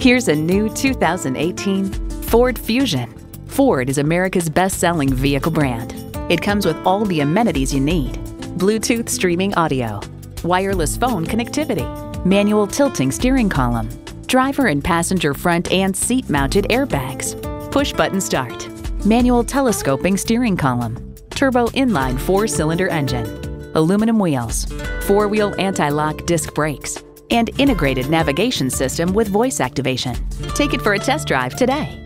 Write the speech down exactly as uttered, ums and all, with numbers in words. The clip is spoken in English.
Here's a new two thousand eighteen Ford Fusion. Ford is America's best-selling vehicle brand. It comes with all the amenities you need: Bluetooth streaming audio, wireless phone connectivity, manual tilting steering column, driver and passenger front and seat-mounted airbags, push-button start, manual telescoping steering column, turbo inline four-cylinder engine, aluminum wheels, four-wheel anti-lock disc brakes, and integrated navigation system with voice activation. Take it for a test drive today.